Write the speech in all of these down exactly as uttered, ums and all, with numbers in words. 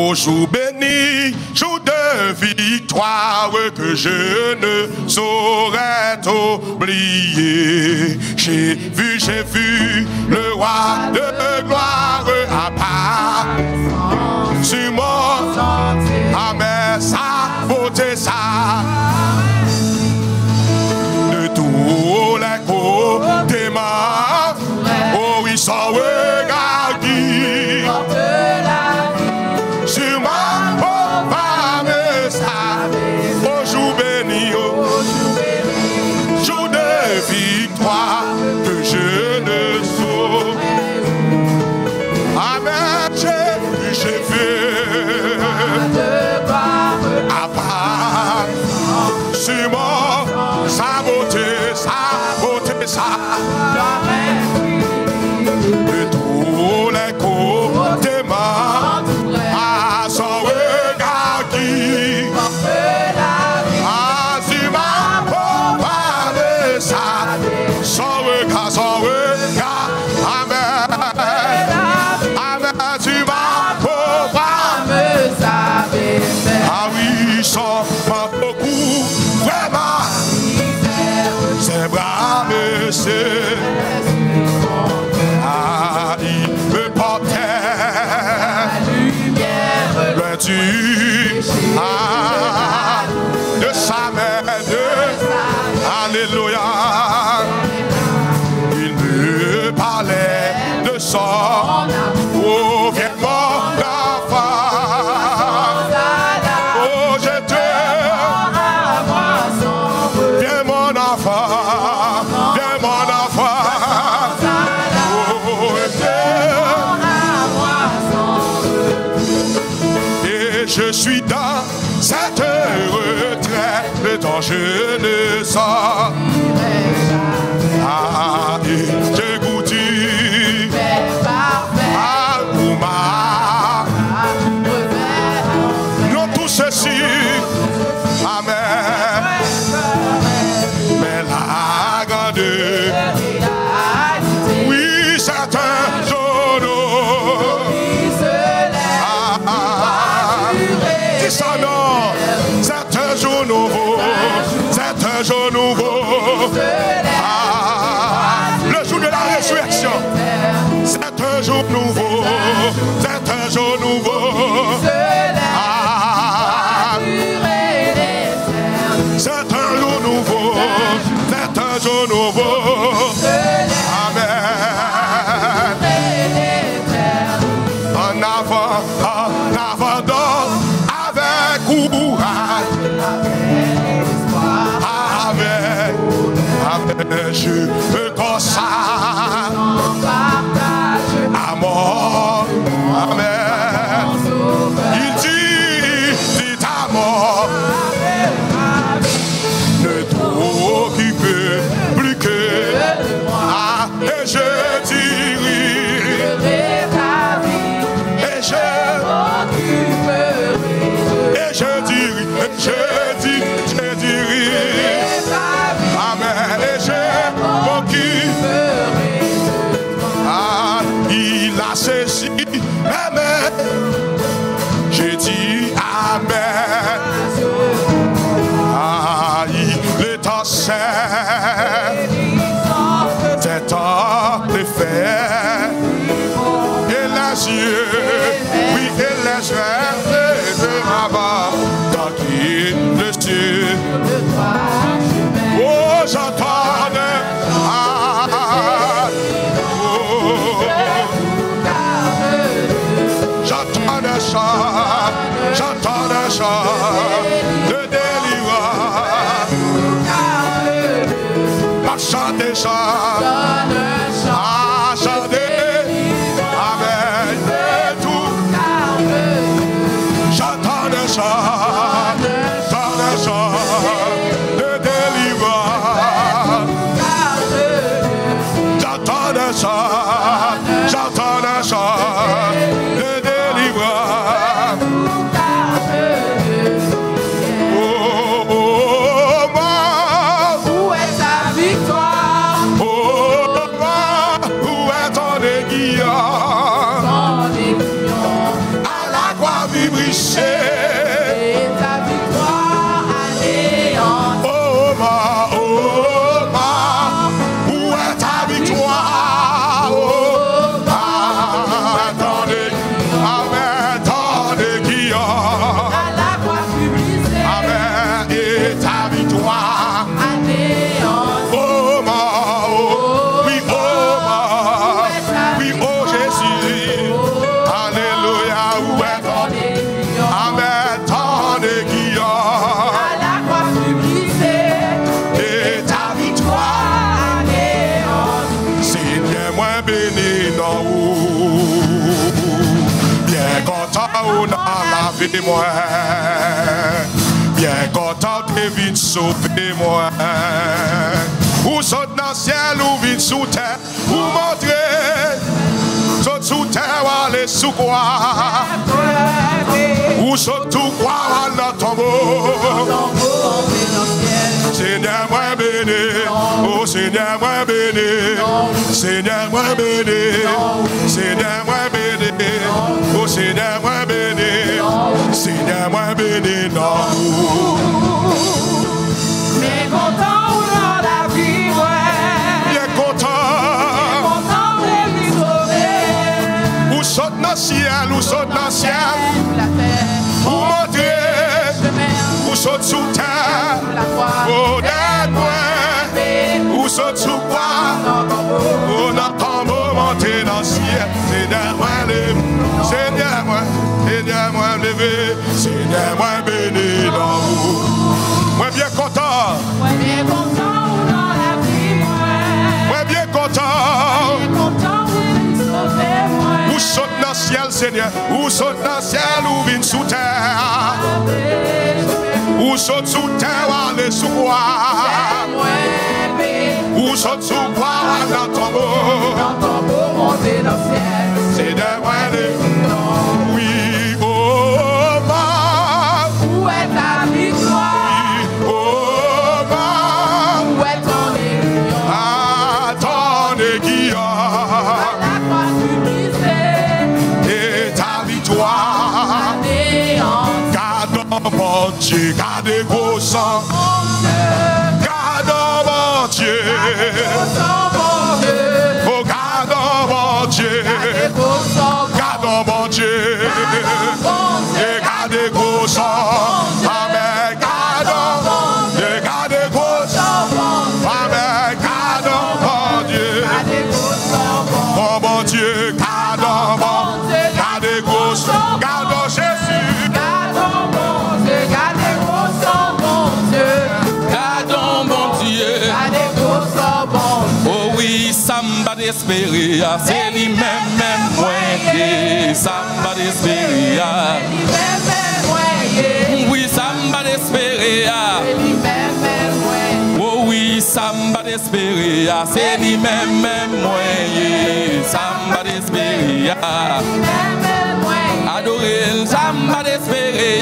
Au jour béni, jour de victoire que je ne saurais oublier. J'ai vu, j'ai vu le roi de gloire à part sur mon Aimez, sa beauté, sa de tous les côtés, ma oh oui, sans regard qui sur ma pauvre âme, au jour béni, au jour de victoire que je ne saurais. Amen, j'ai vu, j'ai vu à part sur moi sa beauté, sa beauté, sa de tous les côtés, ma sans regard qui ah, sur ma pauvre âme, sans regard, sans regard, amen, amen, sur ma pauvre âme, ah oui, sans pas beaucoup, vraiment, c'est bras, monsieur, ah, il me portait loin du ah, de sa main, de alléluia, il me parlait de son oh, viens mon enfant, oh, je te viens mon enfant, viens mon enfant, oh, et je suis dans cette retraite dont je ne sors. Ah, et j'ai goûté ah, pour ma non tout ceci, amen, mais la grande oui c'est un jour son nom, c'est un jour nouveau, c'est un jour nouveau, ah, le jour de la résurrection, c'est un jour nouveau, c'est un jour nouveau, ah, c'est un jour nouveau, c'est un jour nouveau, amen, en avant, en avant donc, courage, avec, avec, je me consacre à mort, amen. Il dit, dit à mort, ne t'occupe plus que ah, et je dirai, et je et je dirai, je dis, je dirai, amen, et je m'occuperai. Ah, il a saisi, amen, j'ai dit, amen. Ah, il est en scène, c'est en effet, et les yeux, oui, et les yeux. Dans qui le ciel oh j'entends ah, oh, j'entends un chant, j'entends un chant de délivrance, ma chant des chants, ah chanter, amen, de tout, j'entends un chant, j'entends un chant de délivrance, j'entends un chant, j'entends un chant de délivrance. Oh, oh, oh, moi, où est ta victoire? Oh, moi, où est ton aiguillon? Ton aiguillon À la croix vibrée. béni dans vous. Bien content ou dans la vie moi. Bien content de vite sauver moi. Ou saute dans le ciel ou vite sous terre. Ou montrer. Saute sous terre ou aller sous quoi. Ou saute tout quoi dans le tombeau. Seigneur moi béni. Oh Seigneur moi béni. Seigneur moi béni. Seigneur moi béni. Oh Seigneur moi béni. Seigneur moi béni dans vous. Bien content ou dans la vie, ouais. Bien content. Bien content de lui sauver. Ou saute dans le ciel, ou saute dans le ciel. La terre. Ou montrer. Ou saute sous terre. Oh d'aide-moi. Ou saute sous quoi. Ou dans ton mot monter dans le ciel. Seigneur moi levé. Seigneur moi. Seigneur moi levé. Seigneur moi béni dans vous. Moi bien content. Ouais, bien content ou dans la vie, ouais. Moi bien content. Bien content de lui sauver, ouais. Ou saute dans le ciel, Seigneur. Ou saute dans le ciel, ou vient sous terre. Ou saute sous terre, ou aller sous quoi. Ou saute sous quoi, dans ton beau. Dans ton beau monter dans le ciel. C'est de moi les. Oui, oh, ma. Où est ta victoire? Oh, ma. Où est ton aiguillon? Ah, ton aiguillon. À la croix tu brisais. Et ta victoire. La néant. Garde mon Dieu, garde gros sang. Garde mon Dieu. Oh, garde mon Dieu. Garde mon Dieu. Et garde gros sang. Amen. Garde mon Dieu. Garde gros sang. Amen. Garde mon Dieu. Oh mon Dieu. Garde mon Dieu. Garde gros sang. Garde Jésus. Oh oui, samba d'espérer, c'est lui-même, même moyen. Samba d'espérer, oui, samba d'espérer. Oh oui, samba d'espérer, c'est lui-même, même moyen. Samba d'espérer, adorer, samba d'espérer.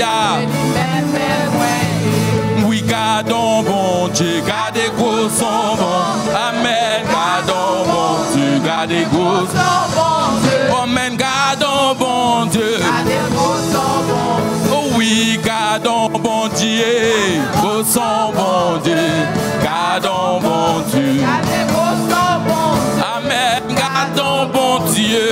Oui, gardons bon Dieu, gardez gros son bon. Amen, gardons bon Dieu, gardez gros son bon Dieu. Amen, gardons bon Dieu. Oh oui, gardons bon Dieu, gros son bon Dieu. Gardons bon Dieu. Amen, gardons bon Dieu.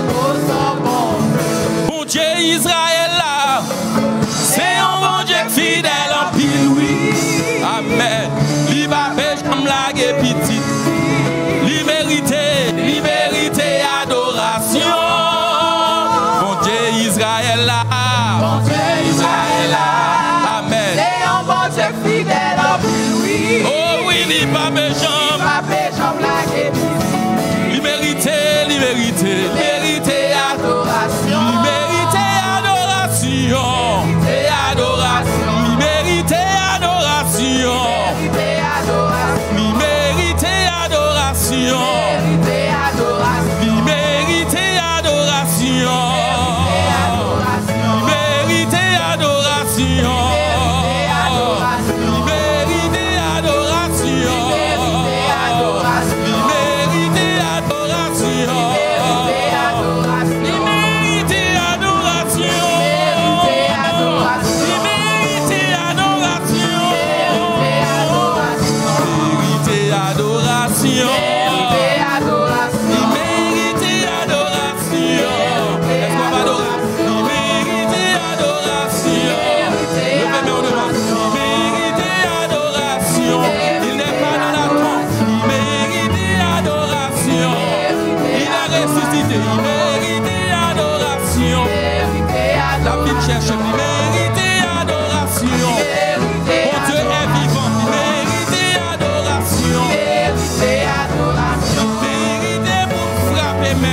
Bon Dieu Israël là, c'est un bon Dieu fidèle en pile, oui. Amen. Li va faire comme la petite. Li vérité, li vérité, adoration. Bon Dieu Israël là. Bon Dieu Israël là. Amen. C'est un bon Dieu fidèle en pile, oui. Oh oui, li va faire Li va faire comme la petite. Li vérité, li vérité, vérité, adoration. Li vérité, adoration. Vérité, adoration. Li vérité, adoration. Vérité, adoration. Li mérite adoration. Vérité, adoration. Li mérite adoration. Li mérite adoration. Li mérite adoration. Li mérite adoration. Li mérite adoration. Li mérite adoration. Mérite adoration. Il mérite adoration. Est-ce qu'on va adorer? Il mérite adoration. Levez-moi en devant. Il mérite adoration. Il n'est pas dans la tombe. Il mérite adoration. Il a ressuscité. Il mérite adoration. La vie cherche. Il mérite adoration. Mon Dieu est vivant. Il mérite adoration. Il mérite pour frapper.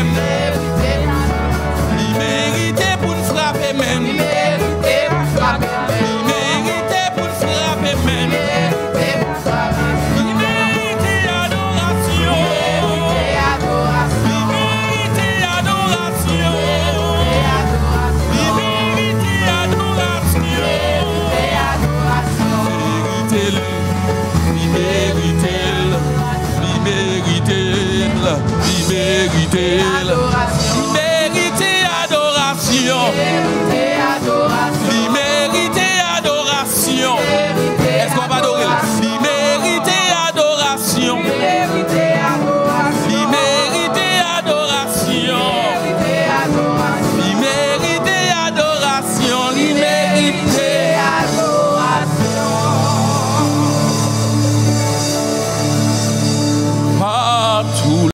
frapper même. Il mérite pour frapper même. Il mérite pour frapper même. Il mérite adoration. Il mérite adoration. Il mérite adoration. Il mérite, il mérite, il mérite, il mérite.